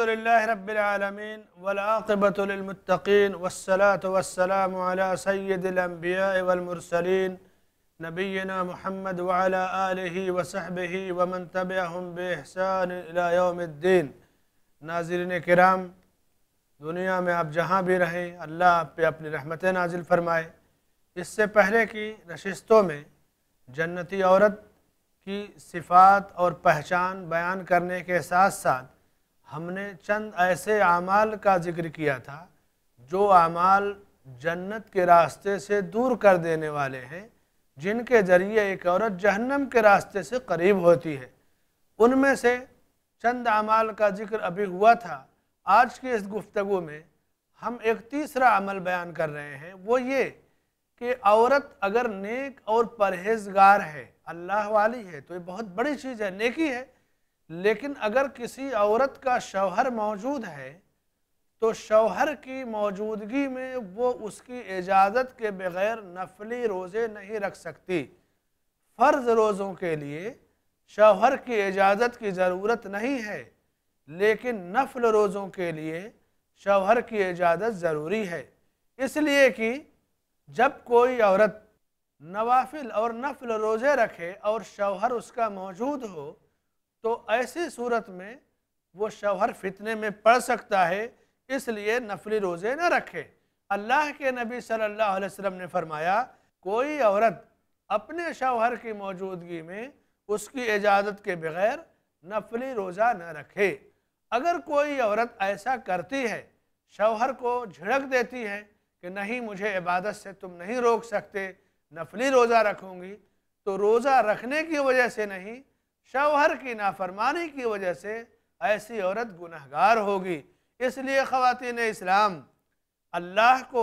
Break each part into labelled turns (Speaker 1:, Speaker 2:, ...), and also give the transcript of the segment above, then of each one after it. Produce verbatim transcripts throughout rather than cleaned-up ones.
Speaker 1: अल्हम्दुलिल्लाहि रब्बिल आलमीन वल आक़िबतु लिल मुत्तक़ीन वस्सलातु वस्सलामु अला सय्यिदिल अंबिया'i वल मुरसलीन नबिय्यिना मुहम्मद व अला आलिहि व सहबिहि व मन तबिअहुम बि इहसान इला यौमिद्दीन। नाज़रीन किराम, दुनिया में आप जहाँ भी रहें, अल्लाह आप पे अपनी रहमतें नाजिल फरमाए। इससे पहले की नशिस्तों में जन्नती औरत की सिफ़ात और पहचान बयान करने के साथ साथ हमने चंद ऐसे आमाल का ज़िक्र किया था जो आमाल जन्नत के रास्ते से दूर कर देने वाले हैं, जिनके ज़रिए एक औरत जहन्नम के रास्ते से करीब होती है। उनमें से चंद आमाल का ज़िक्र अभी हुआ था। आज की इस गुफ्तगू में हम एक तीसरा अमल बयान कर रहे हैं, वो ये कि औरत अगर नेक और परहेज़गार है, अल्लाह वाली है, तो ये बहुत बड़ी चीज़ है, नेकी है। लेकिन अगर किसी औरत का शौहर मौजूद है तो शौहर की मौजूदगी में वो उसकी इजाज़त के बग़ैर नफली रोज़े नहीं रख सकती। फ़र्ज़ रोज़ों के लिए शौहर की इजाज़त की ज़रूरत नहीं है, लेकिन नफल रोज़ों के लिए शौहर की इजाज़त ज़रूरी है। इसलिए कि जब कोई औरत नवाफिल और नफल रोज़े रखे और शौहर उसका मौजूद हो तो ऐसी सूरत में वो शौहर फितने में पड़ सकता है, इसलिए नफली रोज़े न रखे। अल्लाह के नबी सल्लल्लाहु अलैहि वसल्लम ने फरमाया, कोई औरत अपने शौहर की मौजूदगी में उसकी इजाज़त के बग़ैर नफली रोज़ा न रखे। अगर कोई औरत ऐसा करती है, शौहर को झिड़क देती है कि नहीं, मुझे इबादत से तुम नहीं रोक सकते, नफली रोज़ा रखूँगी, तो रोज़ा रखने की वजह से नहीं, शौहर की नाफरमानी की वजह से ऐसी औरत गुनहगार होगी। इसलिए ख़वातीन इस्लाम, अल्लाह को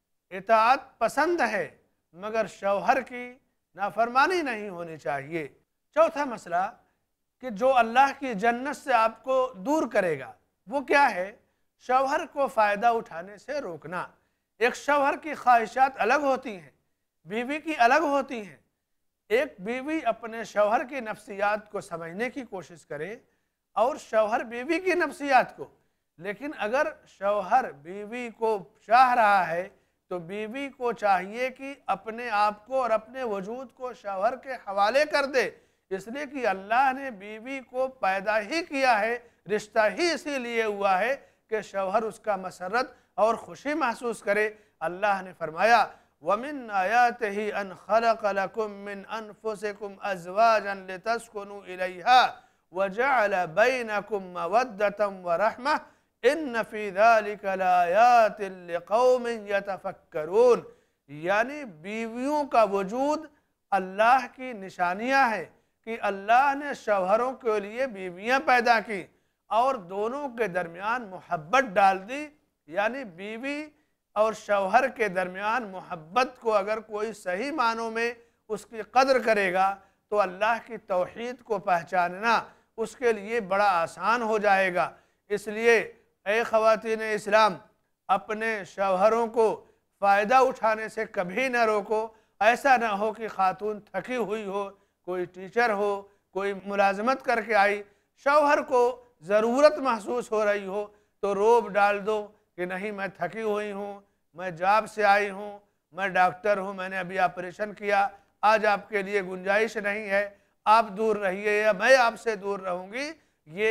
Speaker 1: इताअत पसंद है मगर शौहर की नाफरमानी नहीं होनी चाहिए। चौथा मसला कि जो अल्लाह की जन्नत से आपको दूर करेगा वो क्या है? शौहर को फ़ायदा उठाने से रोकना। एक शौहर की ख्वाहिशात अलग होती हैं, बीवी की अलग होती हैं। एक बीवी अपने शौहर की नफ्सियात को समझने की कोशिश करे और शौहर बीवी की नफ्सियात को। लेकिन अगर शौहर बीवी को चाह रहा है तो बीवी को चाहिए कि अपने आप को और अपने वजूद को शौहर के हवाले कर दे, इसलिए कि अल्लाह ने बीवी को पैदा ही किया है, रिश्ता ही इसीलिए हुआ है कि शौहर उसका मसरत और खुशी महसूस करे। अल्लाह ने फरमाया, वमिन आयातिही अन खलक़ लकुम मिन अनफुसिकुम अज़वाजन लितस्कुनु इलैहा वजअल बैनकुम मवद्दतम व रहमह इन्न फ़ी ज़ालिका लआयातिन लिक़ौमिन यतफ़क्करून। यानी बीवियों का वजूद अल्लाह की निशानियाँ हैं कि अल्लाह ने शौहरों के लिए बीवियाँ पैदा की और दोनों के दरमियान मोहब्बत डाल दी। यानी बीवी और शौहर के दरमियान मोहब्बत को अगर कोई सही मानों में उसकी कदर करेगा तो अल्लाह की तौहीद को पहचानना उसके लिए बड़ा आसान हो जाएगा। इसलिए ऐ ख़वातीन इस्लाम, अपने शौहरों को फ़ायदा उठाने से कभी न रोको। ऐसा न हो कि खातून थकी हुई हो, कोई टीचर हो, कोई मुलाजमत करके आई, शौहर को ज़रूरत महसूस हो रही हो तो रोब डाल दो कि नहीं, मैं थकी हुई हूँ, मैं जॉब से आई हूँ, मैं डॉक्टर हूँ, मैंने अभी ऑपरेशन किया, आज आपके लिए गुंजाइश नहीं है, आप दूर रहिए या मैं आपसे दूर रहूँगी। ये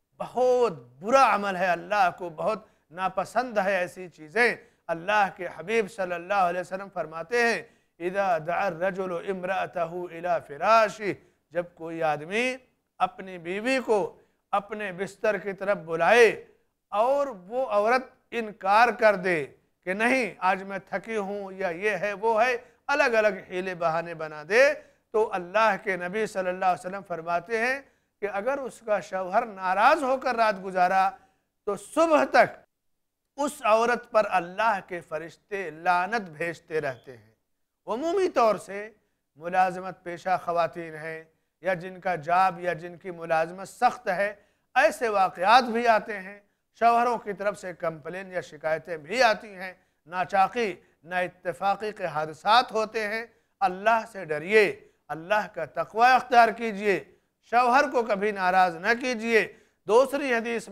Speaker 1: बहुत बुरा अमल है, अल्लाह को बहुत नापसंद है ऐसी चीज़ें। अल्लाह के हबीब सल्लल्लाहु अलैहि वसल्लम फरमाते हैं, इज़ा दअ रजुलु इम्रअतहु इला फ़िराशि, जब कोई आदमी अपनी बीवी को अपने बिस्तर की तरफ बुलाए और वो औरत इनकार कर दे कि नहीं, आज मैं थकी हूँ या ये है वो है, अलग अलग हीले बहाने बना दे, तो अल्लाह के नबी सल्लल्लाहु अलैहि वसल्लम फरमाते हैं कि अगर उसका शौहर नाराज़ होकर रात गुजारा तो सुबह तक उस औरत पर अल्लाह के फरिश्ते लानत भेजते रहते हैं। उमूमी तौर से मुलाजमत पेशा ख़वातीन हैं या जिनका जॉब या जिनकी मुलाजमत सख्त है, ऐसे वाक़यात भी आते हैं, शौहरों की तरफ से कंप्लेन या शिकायतें भी आती हैं, नाचाक़ी ना इत्तेफ़ाक़ी के हादसात होते हैं। अल्लाह से डरिए, अल्लाह का तक़वा अख्तियार कीजिए, शौहर को कभी नाराज़ न कीजिए। दूसरी हदीस में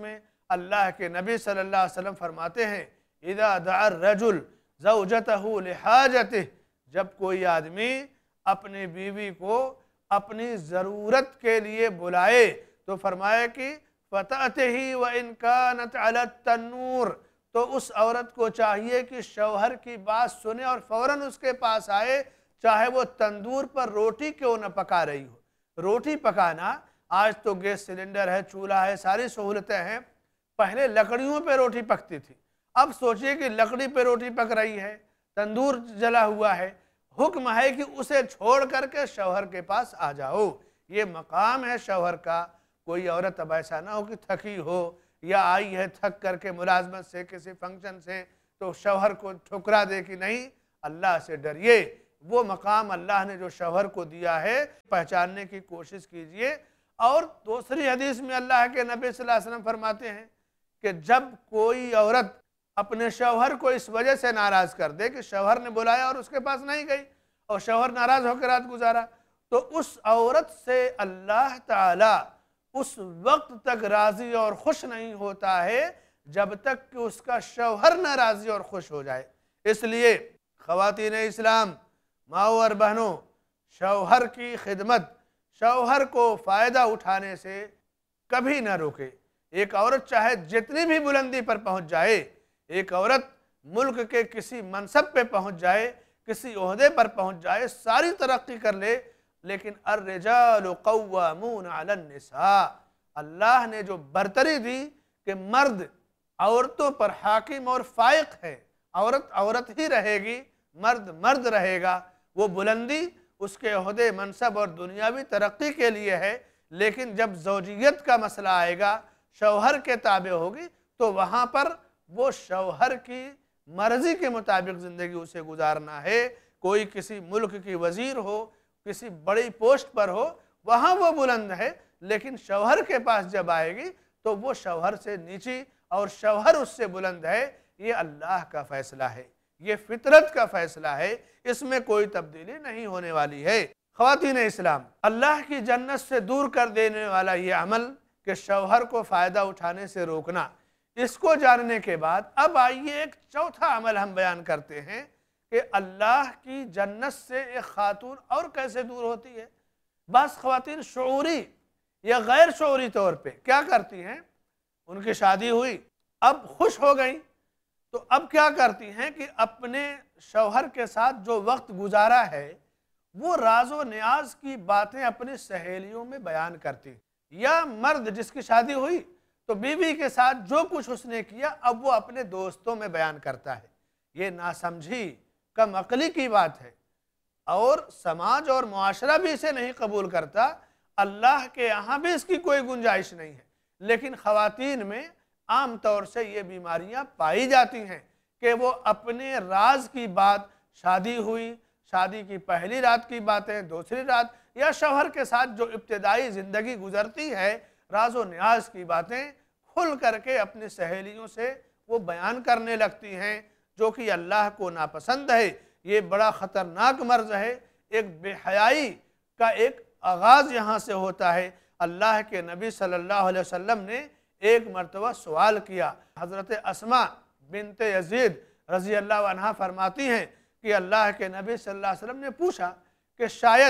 Speaker 1: اللہ کے نبی صلی اللہ علیہ وسلم فرماتے ہیں اذا دعا الرجل زوجتہ لحاجتہ، جب کوئی آدمی اپنی بیوی کو اپنی ضرورت کے لیے بلائے تو فرمایا کہ فَتَأْتِهِ وَإِنْ كَانَتْ عَلَى التَّنُّورِ، تو اس عورت کو چاہیے کہ شوہر کی بات سنے اور فوراً اس کے پاس آئے، چاہے وہ تندور پر روٹی کیوں نہ پکا رہی ہو۔ روٹی پکانا آج تو گیس سلنڈر ہے، چولہا ہے، ساری سہولتیں ہیں، پہلے لکڑیوں پہ روٹی پکتی تھی۔ اب سوچئے کہ لکڑی پہ روٹی پک رہی ہے، تندور جلا ہوا ہے، حکم ہے کہ اسے چھوڑ کر کے شوہر کے پاس آ جاؤ۔ یہ مقام ہے شوہر کا۔ کوئی عورت اب ایسا نہ ہو کہ تھکی ہو یا آئی ہے تھک کر کے ملازمت سے کسی فنکشن سے تو شوہر کو ٹھکرا دے کہ نہیں، اللہ سے ڈریے۔ وہ مقام اللہ نے جو شوہر کو دیا ہے پہچاننے کی کوشش کیجئے۔ اور دوسری حدیث میں اللہ کے نبی صلی اللہ علیہ وسلم فرماتے ہیں کہ جب کوئی عورت اپنے شوہر کو اس وجہ سے ناراض کر دے کہ شوہر نے بلایا اور اس کے پاس نہیں گئی اور شوہر ناراض ہو کے رات گزارا، تو اس عورت سے اللہ تعالی اس وقت تک راضی اور خوش نہیں ہوتا ہے جب تک کہ اس کا شوہر نہ راضی اور خوش ہو جائے۔ اس لیے خواتین اسلام، ماؤں اور بہنوں، شوہر کی خدمت، شوہر کو فائدہ اٹھانے سے کبھی نہ روکے۔ ایک عورت چاہے جتنی بھی بلندی پر پہنچ جائے، ایک عورت ملک کے کسی منصب پہ پہنچ جائے، کسی عہدے پر پہنچ جائے، ساری ترقی کر لے، لیکن الرجال قوامون علی النساء، اللہ نے جو برتری دی کہ مرد عورتوں پر حاکم اور فائق ہے، عورت عورت ہی رہے گی، مرد مرد رہے گا۔ وہ بلندی اس کے عہدے، منصب اور دنیاوی ترقی کے لیے ہے، لیکن جب زوجیت کا مسئلہ آئے گا، شوہر کے تابع ہوگی، تو وہاں پر وہ شوہر کی مرضی کے مطابق زندگی اسے گزارنا ہے۔ کوئی کسی ملک کی وزیر ہو، کسی بڑی پوسٹ پر ہو، وہاں وہ بلند ہے، لیکن شوہر کے پاس جب آئے گی تو وہ شوہر سے نیچی اور شوہر اس سے بلند ہے۔ یہ اللہ کا فیصلہ ہے، یہ فطرت کا فیصلہ ہے، اس میں کوئی تبدیلی نہیں ہونے والی ہے۔ خواتین اسلام، اللہ کی جنت سے دور کر دینے والا یہ عمل کہ شوہر کو فائدہ اٹھانے سے روکنا، اس کو جاننے کے بعد اب آئیے ایک چوتھا عمل ہم بیان کرتے ہیں کہ اللہ کی جنت سے ایک خاتون اور کیسے دور ہوتی ہے۔ بعض خواتین شعوری یا غیر شعوری طور پہ کیا کرتی ہیں، ان کی شادی ہوئی، اب خوش ہو گئیں، تو اب کیا کرتی ہیں کہ اپنے شوہر کے ساتھ جو وقت گزارا ہے وہ راز و نیاز کی باتیں اپنی سہیلیوں میں بیان کرتی، یا مرد جس کی شادی ہوئی تو بیوی کے ساتھ جو کچھ اس نے کیا اب وہ اپنے دوستوں میں بیان کرتا ہے۔ یہ ناسمجھی، کم عقلی کی بات ہے، اور سماج اور معاشرہ بھی اسے نہیں قبول کرتا، اللہ کے یہاں بھی اس کی کوئی گنجائش نہیں ہے۔ لیکن خواتین میں عام طور سے یہ بیماریاں پائی جاتی ہیں کہ وہ اپنے راز کی بات، شادی ہوئی، شادی کی پہلی رات کی باتیں، دوسری رات، یا شوہر کے ساتھ جو ابتدائی زندگی گزرتی ہے، راز و نیاز کی باتیں کھل کر کے اپنی سہیلیوں سے وہ بیان کرنے لگتی ہیں، جو کہ اللہ کو ناپسند ہے۔ یہ بڑا خطرناک مرض ہے، ایک بے حیائی کا ایک آغاز یہاں سے ہوتا ہے۔ اللہ کے نبی صلی اللہ علیہ وسلم نے ایک مرتبہ سوال کیا، حضرت اسماء بنت یزید رضی اللہ عنہ فرماتی ہیں کہ اللہ کے نبی صلی اللہ علیہ وسلم نے پوچھا کہ شاید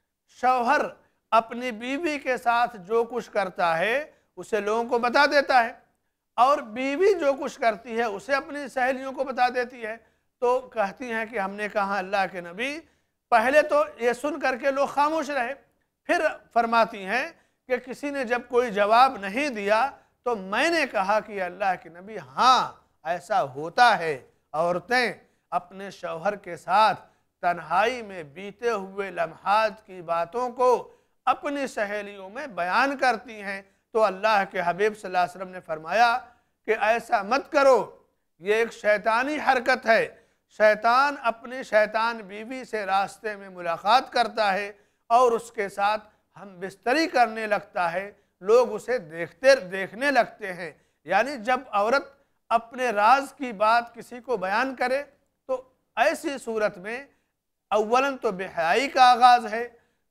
Speaker 1: شوہر اپنی بیوی کے ساتھ جو کچھ کرتا ہے اسے لوگوں کو بتا دیتا ہے، اور بیوی جو کچھ کرتی ہے اسے اپنی سہیلیوں کو بتا دیتی ہے، تو کہتی ہیں کہ ہم نے کہا اللہ کے نبی، پہلے تو یہ سن کر کے لوگ خاموش رہے، پھر فرماتی ہیں کہ کسی نے جب کوئی جواب نہیں دیا تو میں نے کہا کہ اللہ کے نبی ہاں ایسا ہوتا ہے، عورتیں اپنے شوہر کے ساتھ تنہائی میں بیتے ہوئے لمحات کی باتوں کو اپنی سہیلیوں میں بیان کرتی ہیں۔ تو اللہ کے حبیب صلی اللہ علیہ وسلم نے فرمایا کہ ایسا مت کرو، یہ ایک شیطانی حرکت ہے۔ شیطان اپنی شیطان بیوی سے راستے میں ملاقات کرتا ہے اور اس کے ساتھ ہم بستری کرنے لگتا ہے، لوگ اسے دیکھتے دیکھنے لگتے ہیں۔ یعنی جب عورت اپنے راز کی بات کسی کو بیان کرے تو ایسی صورت میں اولاً تو بے حیائی کا آغاز ہے،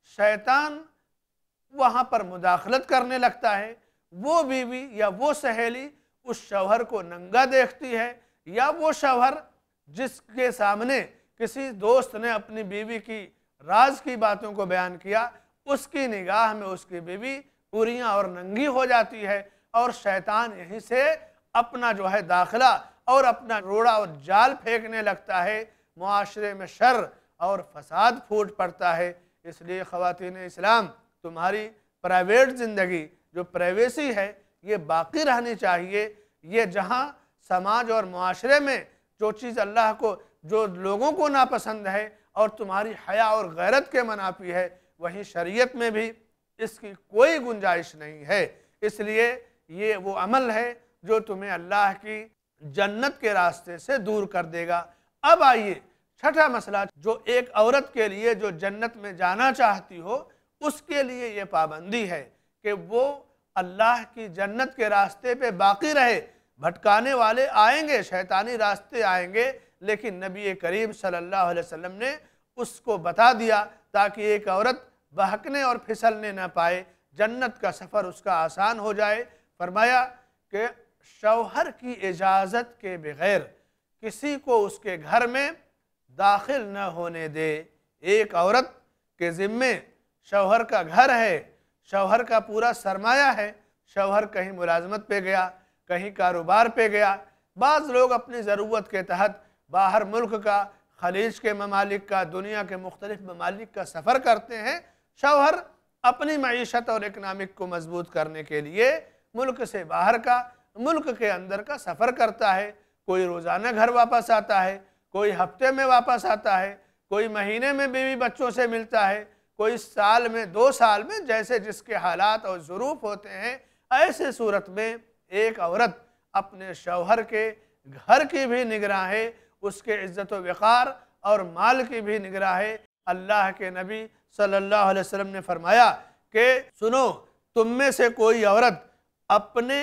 Speaker 1: شیطان وہاں پر مداخلت کرنے لگتا ہے، وہ بیوی یا وہ سہیلی اس شوہر کو ننگا دیکھتی ہے، یا وہ شوہر جس کے سامنے کسی دوست نے اپنی بیوی کی راز کی باتوں کو بیان کیا، اس کی نگاہ میں اس کی بیوی عریاں اور ننگی ہو جاتی ہے، اور شیطان یہیں سے اپنا جو ہے داخلہ اور اپنا روڑا اور جال پھینکنے لگتا ہے، معاشرے میں شر اور فساد پھوٹ پڑتا ہے۔ اس لیے خواتین اسلام، تمہاری پرائیویٹ زندگی جو پرائیویسی ہے یہ باقی رہنی چاہیے۔ یہ جہاں سماج اور معاشرے میں جو چیز اللہ کو، جو لوگوں کو ناپسند ہے اور تمہاری حیا اور غیرت کے منافی ہے، وہیں شریعت میں بھی اس کی کوئی گنجائش نہیں ہے۔ اس لیے یہ وہ عمل ہے جو تمہیں اللہ کی جنت کے راستے سے دور کر دے گا۔ اب آئیے چھٹا مسئلہ، جو ایک عورت کے لیے جو جنت میں جانا چاہتی ہو اس کے لیے یہ پابندی ہے کہ وہ اللہ کی جنت کے راستے پہ باقی رہے۔ بھٹکانے والے آئیں گے، شیطانی راستے آئیں گے، لیکن نبی کریم صلی اللہ علیہ وسلم نے اس کو بتا دیا تاکہ ایک عورت بہکنے اور پھسلنے نہ پائے، جنت کا سفر اس کا آسان ہو جائے۔ فرمایا کہ شوہر کی اجازت کے بغیر کسی کو اس کے گھر میں داخل نہ ہونے دے۔ ایک عورت کے ذمے شوہر کا گھر ہے، شوہر کا پورا سرمایہ ہے، شوہر کہیں ملازمت پہ گیا، کہیں کاروبار پہ گیا، بعض لوگ اپنی ضرورت کے تحت باہر ملک کا، خلیج کے ممالک کا، دنیا کے مختلف ممالک کا سفر کرتے ہیں۔ شوہر اپنی معیشت اور اکنامک کو مضبوط کرنے کے لیے ملک سے باہر کا، ملک کے اندر کا سفر کرتا ہے۔ کوئی روزانہ گھر واپس آتا ہے، کوئی ہفتے میں واپس آتا ہے، کوئی مہینے میں بیوی بچوں سے ملتا ہے، کوئی سال میں، دو سال میں، جیسے جس کے حالات اور ظروف ہوتے ہیں۔ ایسے صورت میں ایک عورت اپنے شوہر کے گھر کی بھی نگراں ہے، اس کے عزت و وقار اور مال کی بھی نگراں ہے۔ اللہ کے نبی صلی اللہ علیہ وسلم نے فرمایا کہ سنو، تم میں سے کوئی عورت اپنے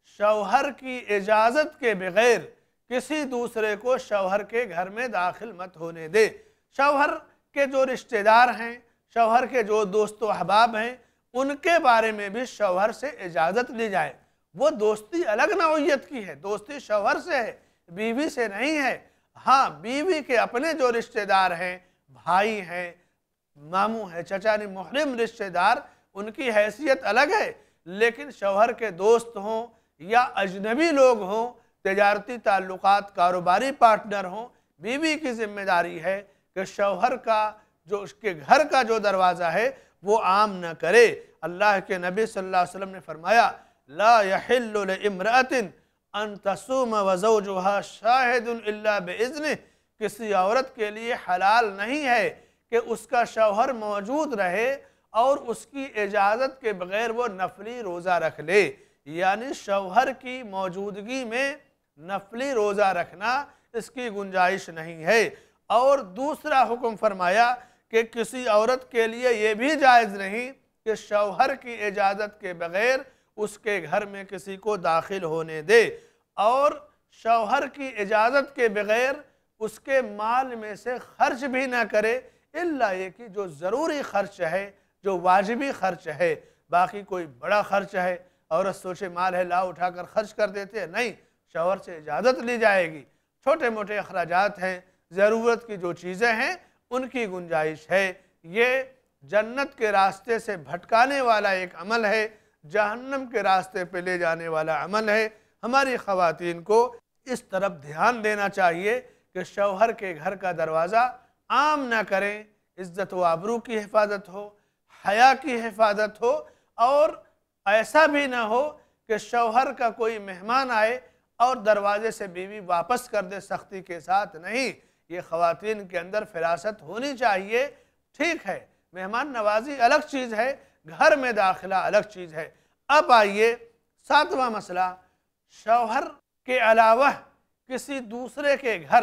Speaker 1: شوہر کی اجازت کے بغیر کسی دوسرے کو شوہر کے گھر میں داخل مت ہونے دے۔ شوہر کے جو رشتہ دار ہیں، شوہر کے جو دوست و احباب ہیں، ان کے بارے میں بھی شوہر سے اجازت لی جائے۔ وہ دوستی الگ نوعیت کی ہے، دوستی شوہر سے ہے، بیوی سے نہیں ہے۔ ہاں، بیوی کے اپنے جو رشتہ دار ہیں، بھائی ہیں، ماموں ہیں، چچا نہیں، محرم رشتہ دار، ان کی حیثیت الگ ہے، لیکن شوہر کے دوست ہوں یا اجنبی لوگ ہوں، تجارتی تعلقات، کاروباری پارٹنر ہوں، بیوی کی ذمہ داری ہے کہ شوہر کا جو اس کے گھر کا جو دروازہ ہے وہ عام نہ کرے۔ اللہ کے نبی صلی اللہ علیہ وسلم نے فرمایا لا يحل لامرأة ان تصوم وزوجها شاہد الا باذنہ، کسی عورت کے لیے حلال نہیں ہے کہ اس کا شوہر موجود رہے اور اس کی اجازت کے بغیر وہ نفلی روزہ رکھ لے۔ یعنی شوہر کی موجودگی میں نفلی روزہ رکھنا اس کی گنجائش نہیں ہے۔ اور دوسرا حکم فرمایا کہ کسی عورت کے لیے یہ بھی جائز نہیں کہ شوہر کی اجازت کے بغیر اس کے گھر میں کسی کو داخل ہونے دے، اور شوہر کی اجازت کے بغیر اس کے مال میں سے خرچ بھی نہ کرے، الا یہ کہ جو ضروری خرچ ہے، جو واجبی خرچ ہے۔ باقی کوئی بڑا خرچ ہے، عورت سوچے مال ہے لا اٹھا کر خرچ کر دیتے ہیں، نہیں، شوہر سے اجازت لی جائے گی۔ چھوٹے موٹے اخراجات ہیں، ضرورت کی جو چیزیں ہیں ان کی گنجائش ہے۔ یہ جنت کے راستے سے بھٹکانے والا ایک عمل ہے، جہنم کے راستے پہ لے جانے والا عمل ہے۔ ہماری خواتین کو اس طرف دھیان دینا چاہیے کہ شوہر کے گھر کا دروازہ عام نہ کریں، عزت و آبرو کی حفاظت ہو، حیا کی حفاظت ہو، اور ایسا بھی نہ ہو کہ شوہر کا کوئی مہمان آئے اور دروازے سے بیوی واپس کر دے سختی کے ساتھ۔ نہیں، یہ خواتین کے اندر فراست ہونی چاہیے۔ ٹھیک ہے، مہمان نوازی الگ چیز ہے، گھر میں داخلہ الگ چیز ہے۔ اب آئیے ساتواں مسئلہ، شوہر کے علاوہ کسی دوسرے کے گھر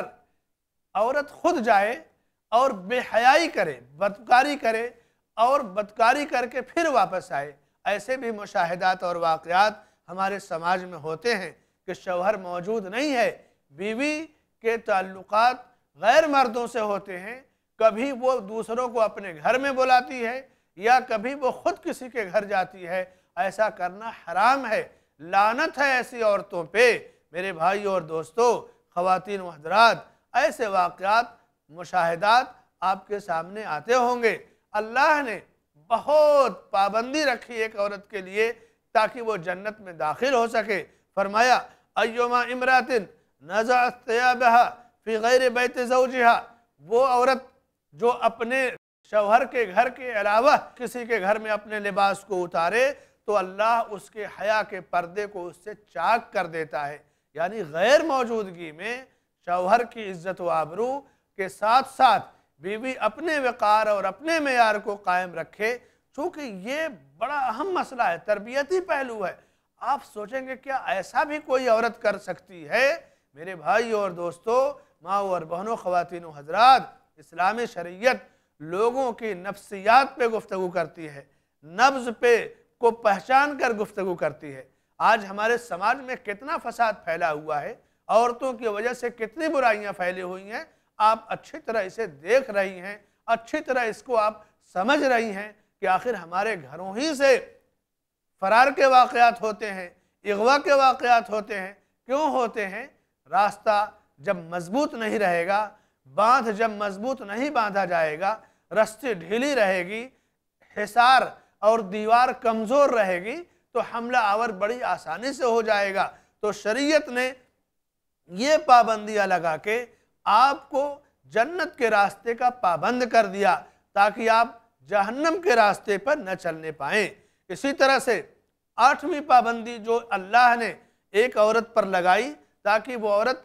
Speaker 1: عورت خود جائے اور بے حیائی کرے، بدکاری کرے، اور بدکاری کر کے پھر واپس آئے۔ ایسے بھی مشاہدات اور واقعات ہمارے سماج میں ہوتے ہیں کہ شوہر موجود نہیں ہے، بیوی کے تعلقات غیر مردوں سے ہوتے ہیں، کبھی وہ دوسروں کو اپنے گھر میں بلاتی ہے یا کبھی وہ خود کسی کے گھر جاتی ہے۔ ایسا کرنا حرام ہے۔ لعنت ہے ایسی عورتوں پہ۔ میرے بھائی اور دوستو، خواتین و حضرات، ایسے واقعات مشاہدات آپ کے سامنے آتے ہوں گے۔ اللہ نے بہت پابندی رکھی ایک عورت کے لیے تاکہ وہ جنت میں داخل ہو سکے۔ فرمایا ایما امرات نزعت ثیابها فی غیر بیت زوجها، وہ عورت جو اپنے شوہر کے گھر کے علاوہ کسی کے گھر میں اپنے لباس کو اتارے تو اللہ اس کے حیا کے پردے کو اس سے چاک کر دیتا ہے۔ یعنی غیر موجودگی میں شوہر کی عزت و آبرو کے ساتھ ساتھ بیوی اپنے وقار اور اپنے معیار کو قائم رکھے، چونکہ یہ بڑا اہم مسئلہ ہے، تربیتی پہلو ہے۔ آپ سوچیں گے کیا ایسا بھی کوئی عورت کر سکتی ہے؟ میرے بھائی اور دوستو، ماں اور بہنوں، خواتین و حضرات، اسلامی شریعت لوگوں کی نفسیات پہ گفتگو کرتی ہے، نبض پہ کو پہچان کر گفتگو کرتی ہے۔ آج ہمارے سماج میں کتنا فساد پھیلا ہوا ہے، عورتوں کی وجہ سے کتنی برائیاں پھیلی ہوئی ہیں، آپ اچھی طرح اسے دیکھ رہی ہیں، اچھی طرح اس کو آپ سمجھ رہی ہیں کہ آخر ہمارے گھروں ہی سے فرار کے واقعات ہوتے ہیں، اغوا کے واقعات ہوتے ہیں۔ کیوں ہوتے ہیں؟ راستہ جب مضبوط نہیں رہے گا، باندھ جب مضبوط نہیں باندھا جائے گا، رستے ڈھیلی رہے گی، حصار اور دیوار کمزور رہے گی تو حملہ آور بڑی آسانی سے ہو جائے گا۔ تو شریعت نے یہ پابندیاں لگا کے آپ کو جنت کے راستے کا پابند کر دیا تاکہ آپ جہنم کے راستے پر نہ چلنے پائیں۔ اسی طرح سے آٹھویں پابندی جو اللہ نے ایک عورت پر لگائی تاکہ وہ عورت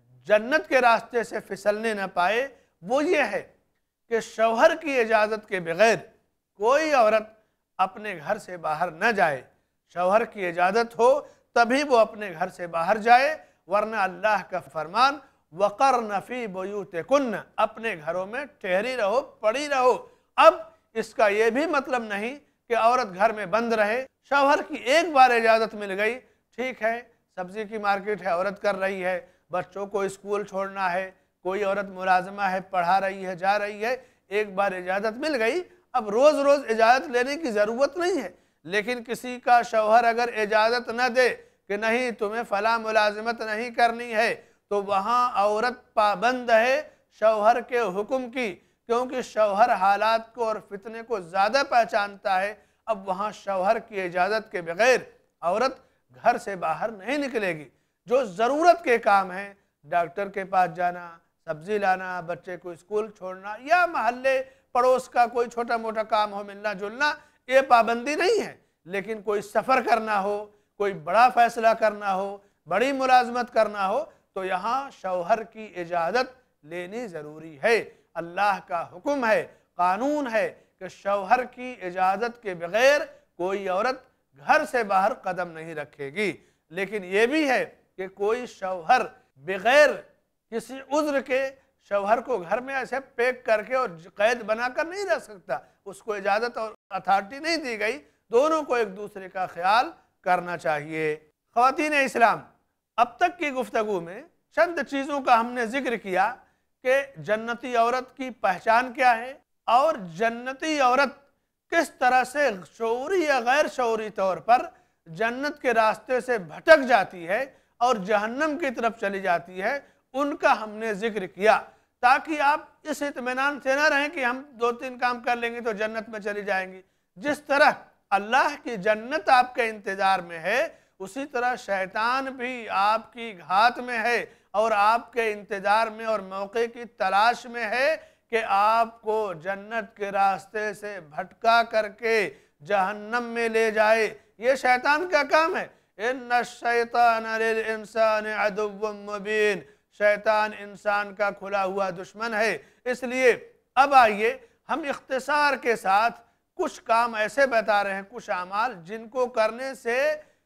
Speaker 1: جنت کے راستے سے پھسلنے نہ پائے، وہ یہ ہے کہ شوہر کی اجازت کے بغیر کوئی عورت اپنے گھر سے باہر نہ جائے۔ شوہر کی اجازت ہو تبھی وہ اپنے گھر سے باہر جائے، ورنہ اللہ کا فرمان وَقَرْنَ فِي بُيُوتِكُنَّ، اپنے گھروں میں ٹھہری رہو، پڑی رہو۔ اب اس کا یہ بھی مطلب نہیں کہ عورت گھر میں بند رہے۔ شوہر کی ایک بار اجازت مل گئی، ٹھیک ہے، سبزی کی مارکیٹ ہے، عورت کر رہی ہے، بچوں کو اسکول چھوڑنا ہے، کوئی عورت ملازمہ ہے، پڑھا رہی ہے، جا رہی ہے، ایک بار اجازت مل گئی، اب روز روز اجازت لینے کی ضرورت نہیں ہے۔ لیکن کسی کا شوہر اگر اجازت نہ دے کہ نہیں تمہیں فلاں ملازمت نہیں کرنی ہے، تو وہاں عورت پابند ہے شوہر کے حکم کی، کیونکہ شوہر حالات کو اور فتنے کو زیادہ پہچانتا ہے۔ اب وہاں شوہر کی اجازت کے بغیر عورت گھر سے باہر نہیں نکلے گی۔ جو ضرورت کے کام ہیں، ڈاکٹر کے پاس جانا، سبزی لانا، بچے کو اسکول چھوڑنا، یا محلے پڑوس کا کوئی چھوٹا موٹا کام ہو، ملنا جلنا، یہ پابندی نہیں ہے۔ لیکن کوئی سفر کرنا ہو، کوئی بڑا فیصلہ کرنا ہو، بڑی ملازمت کرنا ہو، تو یہاں شوہر کی اجازت لینی ضروری ہے۔ اللہ کا حکم ہے، قانون ہے کہ شوہر کی اجازت کے بغیر کوئی عورت گھر سے باہر قدم نہیں رکھے گی۔ لیکن یہ بھی ہے کہ کوئی شوہر بغیر کسی عذر کے شوہر کو گھر میں ایسے پیک کر کے اور قید بنا کر نہیں رہ سکتا، اس کو اجازت اور اتھارٹی نہیں دی گئی۔ دونوں کو ایک دوسرے کا خیال کرنا چاہیے۔ خواتین اسلام، اب تک کی گفتگو میں چند چیزوں کا ہم نے ذکر کیا کہ جنتی عورت کی پہچان کیا ہے اور جنتی عورت کس طرح سے شعوری یا غیر شعوری طور پر جنت کے راستے سے بھٹک جاتی ہے اور جہنم کی طرف چلی جاتی ہے، ان کا ہم نے ذکر کیا تاکہ آپ اس اطمینان سے نہ رہیں کہ ہم دو تین کام کر لیں گے تو جنت میں چلی جائیں گی۔ جس طرح اللہ کی جنت آپ کے انتظار میں ہے، اسی طرح شیطان بھی آپ کی گھات میں ہے اور آپ کے انتظار میں اور موقع کی تلاش میں ہے کہ آپ کو جنت کے راستے سے بھٹکا کر کے جہنم میں لے جائے۔ یہ شیطان کا کام ہے۔ ان الشیطان للانسان عدو مبین، شیطان انسان کا کھلا ہوا دشمن ہے۔ اس لیے اب آئیے ہم اختصار کے ساتھ کچھ کام ایسے بتا رہے ہیں، کچھ اعمال جن کو کرنے سے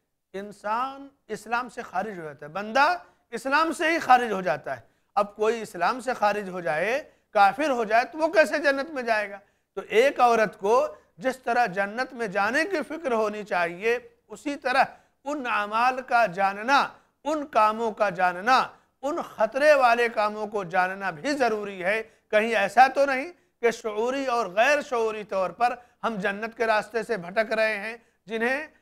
Speaker 1: انسان اسلام سے خارج ہو جاتا ہے، بندہ اسلام سے ہی خارج ہو جاتا ہے۔ اب کوئی اسلام سے خارج ہو جائے، کافر ہو جائے، تو وہ کیسے جنت میں جائے گا؟ تو ایک عورت کو جس طرح جنت میں جانے کی فکر ہونی چاہیے، اسی طرح ان اعمال کا جاننا، ان کاموں کا جاننا، ان خطرے والے کاموں کو جاننا بھی ضروری ہے۔ کہیں ایسا تو نہیں کہ شعوری اور غیر شعوری طور پر ہم جنت کے راستے سے بھٹک رہے ہیں، جنہیں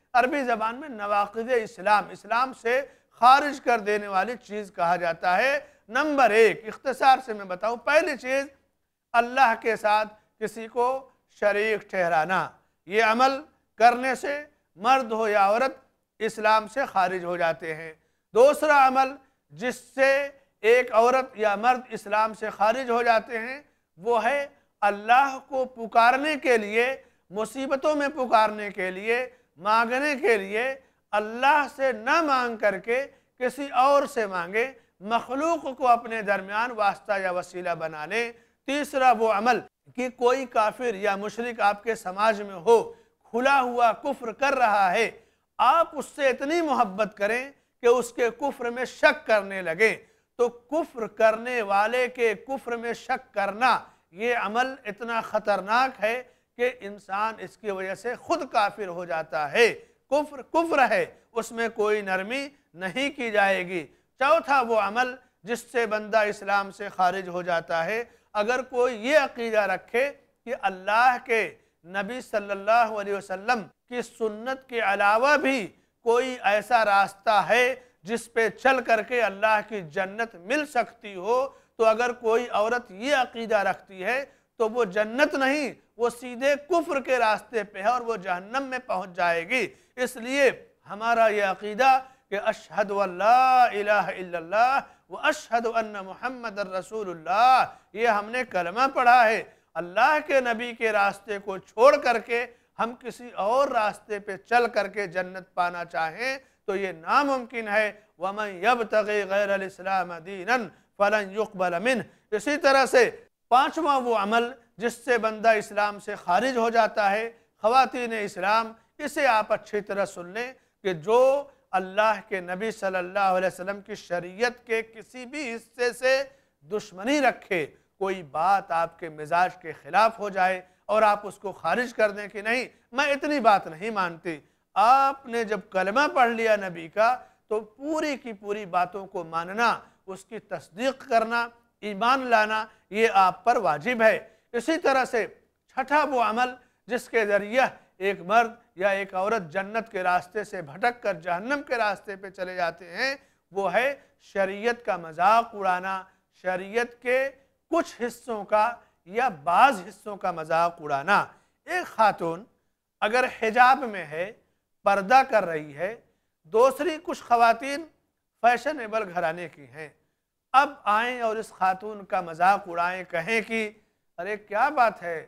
Speaker 1: عربی زبان میں نواقض اسلام، اسلام سے خارج کر دینے والی چیز کہا جاتا ہے۔ نمبر ایک، اختصار سے میں بتاؤں، پہلی چیز اللہ کے ساتھ کسی کو شریک ٹھہرانا، یہ عمل کرنے سے مرد ہو یا عورت اسلام سے خارج ہو جاتے ہیں۔ دوسرا عمل جس سے ایک عورت یا مرد اسلام سے خارج ہو جاتے ہیں وہ ہے اللہ کو پکارنے کے لیے، مصیبتوں میں پکارنے کے لیے، مانگنے کے لیے اللہ سے نہ مانگ کر کے کسی اور سے مانگے، مخلوق کو اپنے درمیان واسطہ یا وسیلہ بنا لیں۔ تیسرا وہ عمل کہ کوئی کافر یا مشرک آپ کے سماج میں ہو، کھلا ہوا کفر کر رہا ہے، آپ اس سے اتنی محبت کریں کہ اس کے کفر میں شک کرنے لگیں، تو کفر کرنے والے کے کفر میں شک کرنا یہ عمل اتنا خطرناک ہے کہ انسان اس کی وجہ سے خود کافر ہو جاتا ہے۔ کفر کفر ہے، اس میں کوئی نرمی نہیں کی جائے گی۔ چوتھا وہ عمل جس سے بندہ اسلام سے خارج ہو جاتا ہے، اگر کوئی یہ عقیدہ رکھے کہ اللہ کے نبی صلی اللہ علیہ وسلم کی سنت کے علاوہ بھی کوئی ایسا راستہ ہے جس پہ چل کر کے اللہ کی جنت مل سکتی ہو، تو اگر کوئی عورت یہ عقیدہ رکھتی ہے تو وہ جنت نہیں، وہ سیدھے کفر کے راستے پہ ہے اور وہ جہنم میں پہنچ جائے گی۔ اس لیے ہمارا یہ عقیدہ کہ اشہد ان لا الہ الا اللہ و اشہد ان محمد الرسول اللہ، یہ ہم نے کلمہ پڑھا ہے، اللہ کے نبی کے راستے کو چھوڑ کر کے ہم کسی اور راستے پہ چل کر کے جنت پانا چاہیں تو یہ ناممکن ہے۔ وَمَنْ يَبْتَغِي غَيْرَ الْإِسْلَامَ دِينًا فَلَنْ يُقْبَلَ مِنْهُ۔ اسی طرح سے پانچواں وہ عمل جس سے بندہ اسلام سے خارج ہو جاتا ہے، خواتین اسلام اسے آپ اچھی طرح سن لیں کہ جو اللہ کے نبی صلی اللہ علیہ وسلم کی شریعت کے کسی بھی حصے سے دشمنی رکھے، کوئی بات آپ کے مزاج کے خلاف ہو جائے اور آپ اس کو خارج کر دیں کہ نہیں میں اتنی بات نہیں مانتی، آپ نے جب کلمہ پڑھ لیا نبی کا تو پوری کی پوری باتوں کو ماننا، اس کی تصدیق کرنا، ایمان لانا یہ آپ پر واجب ہے۔ اسی طرح سے چھٹا وہ عمل جس کے ذریعہ ایک مرد یا ایک عورت جنت کے راستے سے بھٹک کر جہنم کے راستے پہ چلے جاتے ہیں، وہ ہے شریعت کا مذاق اڑانا، شریعت کے کچھ حصوں کا یا بعض حصوں کا مذاق اڑانا۔ ایک خاتون اگر حجاب میں ہے، پردہ کر رہی ہے، دوسری کچھ خواتین فیشنیبل گھرانے کی ہیں، اب آئیں اور اس خاتون کا مذاق اڑائیں، کہیں کہ ارے کیا بات ہے،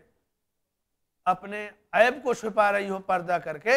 Speaker 1: اپنے عیب کو چھپا رہی ہو پردہ کر کے،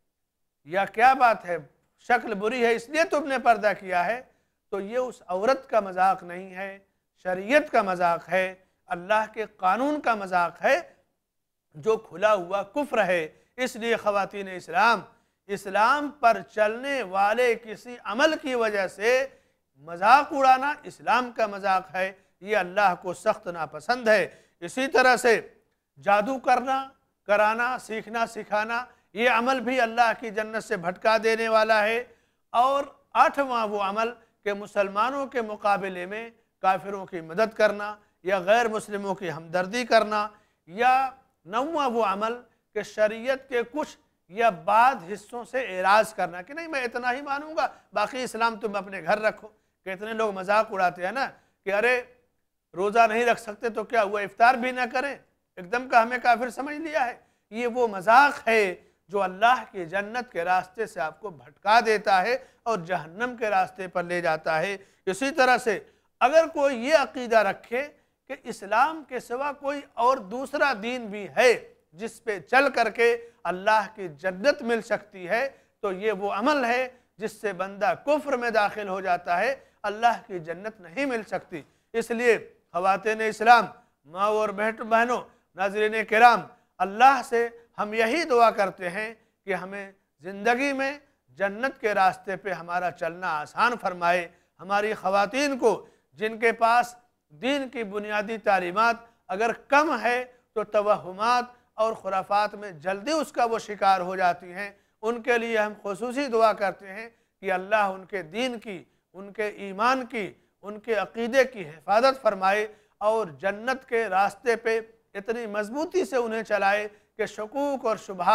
Speaker 1: یا کیا بات ہے شکل بری ہے اس لیے تم نے پردہ کیا ہے، تو یہ اس عورت کا مذاق نہیں ہے، شریعت کا مذاق ہے، اللہ کے قانون کا مذاق ہے جو کھلا ہوا کفر ہے۔ اس لیے خواتین اسلام اسلام پر چلنے والے کسی عمل کی وجہ سے مذاق اڑانا اسلام کا مذاق ہے، یہ اللہ کو سخت ناپسند ہے۔ اسی طرح سے جادو کرنا، کرانا، سیکھنا، سکھانا یہ عمل بھی اللہ کی جنت سے بھٹکا دینے والا ہے۔ اور آٹھواں وہ عمل کہ مسلمانوں کے مقابلے میں کافروں کی مدد کرنا یا غیر مسلموں کی ہمدردی کرنا، یا نواں وہ عمل کہ شریعت کے کچھ یا بعض حصوں سے اعراض کرنا کہ نہیں میں اتنا ہی مانوں گا، باقی اسلام تم اپنے گھر رکھو۔ کتنے لوگ مذاق اڑاتے ہیں نا کہ ارے روزہ نہیں رکھ سکتے تو کیا ہوا، افطار بھی نہ کریں، ایک دم کا ہمیں کافر سمجھ لیا ہے۔ یہ وہ مذاق ہے جو اللہ کی جنت کے راستے سے آپ کو بھٹکا دیتا ہے اور جہنم کے راستے پر لے جاتا ہے۔ اسی طرح سے اگر کوئی یہ عقیدہ رکھے کہ اسلام کے سوا کوئی اور دوسرا دین بھی ہے جس پہ چل کر کے اللہ کی جنت مل سکتی ہے، تو یہ وہ عمل ہے جس سے بندہ کفر میں داخل ہو جاتا ہے، اللہ کی جنت نہیں مل سکتی۔ اس لیے خواتین اسلام، ماں اور بہنوں، ناظرین کرام، اللہ سے ہم یہی دعا کرتے ہیں کہ ہمیں زندگی میں جنت کے راستے پہ ہمارا چلنا آسان فرمائے۔ ہماری خواتین کو جن کے پاس دین کی بنیادی تعلیمات اگر کم ہے تو توہمات اور خرافات میں جلدی اس کا وہ شکار ہو جاتی ہیں، ان کے لیے ہم خصوصی دعا کرتے ہیں کہ اللہ ان کے دین کی، ان کے ایمان کی، ان کے عقیدے کی حفاظت فرمائے اور جنت کے راستے پہ اتنی مضبوطی سے انہیں چلائے کہ شکوک اور شبہات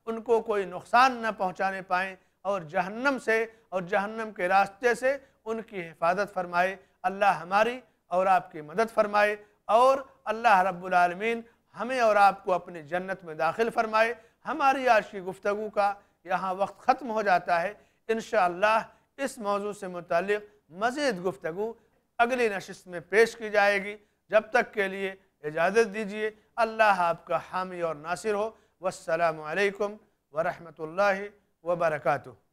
Speaker 1: ان کو کوئی نقصان نہ پہنچانے پائیں اور جہنم سے اور جہنم کے راستے سے ان کی حفاظت فرمائے۔ اللہ ہماری اور آپ کی مدد فرمائے اور اللہ رب العالمین ہمیں اور آپ کو اپنی جنت میں داخل فرمائے۔ ہماری آج کی گفتگو کا یہاں وقت ختم ہو جاتا ہے۔ انشاءاللہ اس موضوع سے متعلق مزید گفتگو اگلی نشست میں پیش کی جائے گی۔ جب تک کے لیے اجازت دیجیے۔ اللہ آپ کا حامی اور ناصر ہو۔ والسلام علیکم ورحمۃ اللہ وبرکاتہ۔